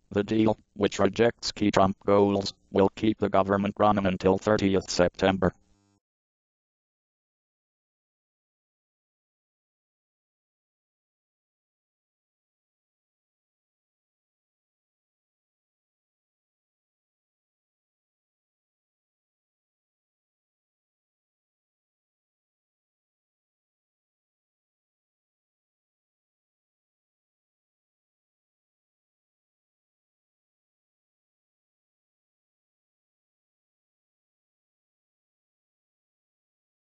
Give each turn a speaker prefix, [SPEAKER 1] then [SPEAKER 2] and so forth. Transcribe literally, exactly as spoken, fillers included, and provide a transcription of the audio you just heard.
[SPEAKER 1] The deal, which rejects key Trump goals, will keep the government running until thirtieth September.